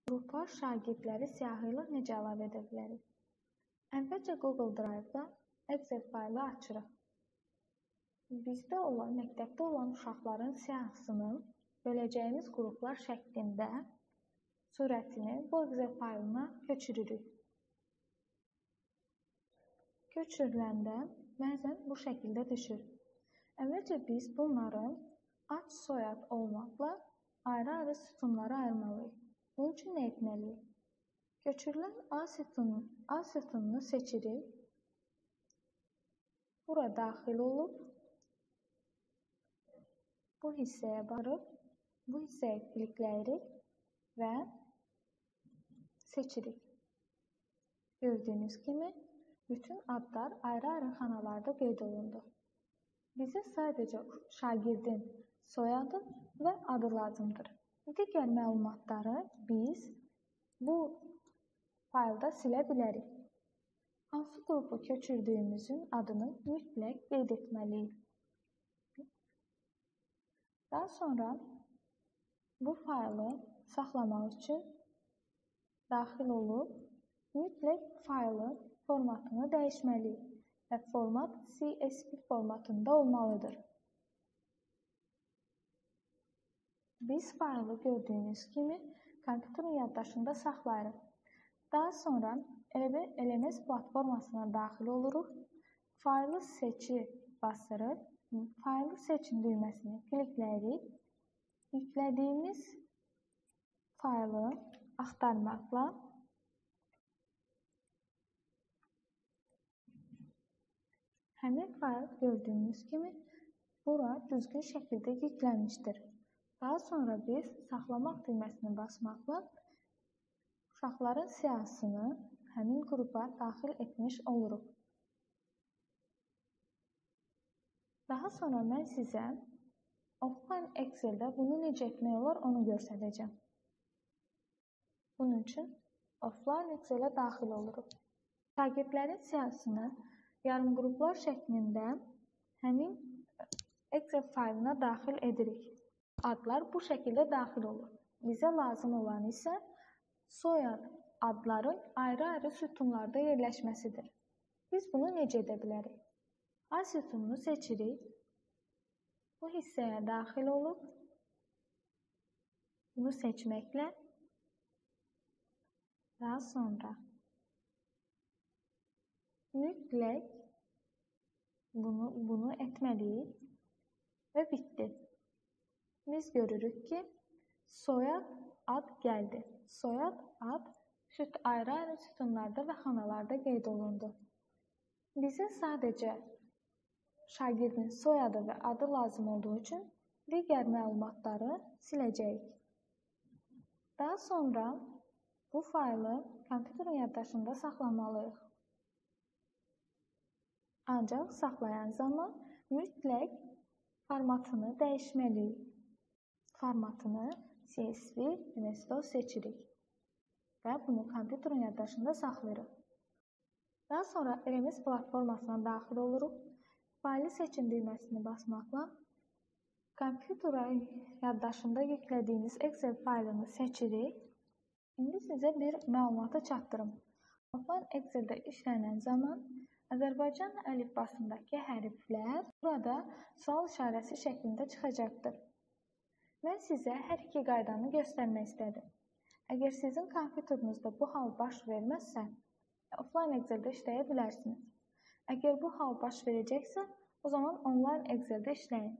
Qrupa şagirdləri siyahı ilə necə əlavə edə bilərik? Əvvəlcə Google Drive-da Excel faylı açırıq. Bizdə olan, məktəbdə olan uşaqların siyahısını böləcəyimiz qruplar şəklində surətini bu Excel faylına köçürürük. Köçürüləndə bəzən bu şəkildə düşür. Əvvəlcə biz bunları ad, soyad olmaqla ayrı-ayrı sütunlara ayırmalıyıq. Bunun üçün nə etməliyik? Köçürülən A sütununu seçirik. Bura daxil olub, bu hissəyə barıb, bu hissəyə klikləyirik və seçirik. Gördüyünüz kimi, bütün adlar ayrı-ayrı xanalarda qeyd olundu. Bizə sadəcə şagirdin soyadı və adı lazımdır. Digər məlumatları biz bu faylda silə bilərik. Hansı qrupu köçürdüyümüzün adını mütləq qeyd etməliyik. Daha sonra bu faylı saxlamaq üçün daxil olub, mütləq faylın formatını dəyişməliyik və format CSV formatında olmalıdır. Biz faylı gördüyünüz kimi kompüterin yaddaşında saxlayırıq. Daha sonra LMS platformasına daxil oluruq. Faylı seçi basırıq. Faylı seçin düyməsini klikləyirik. Yüklədiyimiz faylı axtarmaqla həmin fayl gördüyünüz kimi bura düzgün şəkildə yüklənmişdir. Daha sonra biz saxlamaq düyməsini basmaqla uşaqların siyahısını həmin qrupa daxil etmiş oluruq. Daha sonra mən sizə offline Excel-də bunu necə etmək olar onu göstərəcəm. Bunun üçün offline Excel-ə daxil oluruq. Şagirdlərin siyahısını yarımqruplar şəklində həmin Excel faylına daxil edirik. Adlar bu şəkildə daxil olur. Bizə lazım olan isə soyad adların ayrı-ayrı sütunlarda yerləşməsidir. Biz bunu necə edə bilərik? A sütununu seçirik. Bu hissəyə daxil olub, bunu seçməklə daha sonra mütləq bunu etməliyik və bitdi. Biz görürük ki, soyad ad gəldi. Soyad ad ayrı-ayrı sütunlarda və xanalarda qeyd olundu. Bizə sadəcə şagirdin soyadı və adı lazım olduğu üçün digər məlumatları siləcəyik. Daha sonra bu faylı kompüterin yaddaşında saxlamalıyıq. Ancaq saxlayan zaman mütləq formatını dəyişməliyik. Formatını CSV, MS-DOS seçirik və bunu kompüterin yaddaşında saxlayırıq. Daha sonra LMS platformasına daxil oluruq. Faylı seçin düyməsini basmaqla kompüterin yaddaşında yüklədiyiniz Excel faylını seçirik. İndi sizə bir məlumatı çatdırım. Offline Excel-də işlənən zaman Azərbaycan əlifbasındakı hərflər burada sual işarəsi şəklində çıxacaqdır. Mən sizə hər iki qaydanı göstərmək istədim. Əgər sizin kompüterinizdə bu hal baş verməzsə, offline Excel-də işləyə bilərsiniz. Əgər bu hal baş verəcəksə, o zaman online Excel-də işləyin.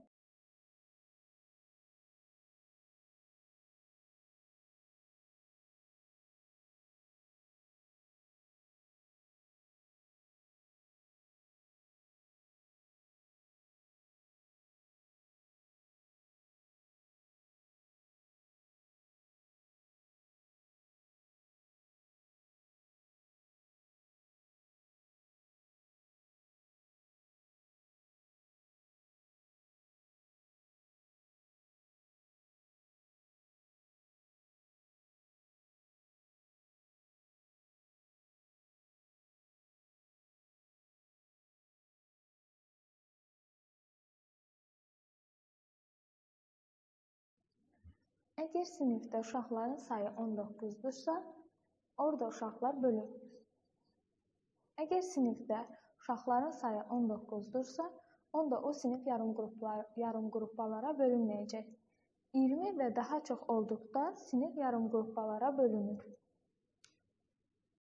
Əgər sinifdə uşaqların sayı 19-dursa, orada uşaqlar bölünür. Əgər sinifdə uşaqların sayı 19-dursa, onda o sinif yarım qruplara bölünməyəcək. 20 və daha çox olduqda sinif yarım qruplara bölünür.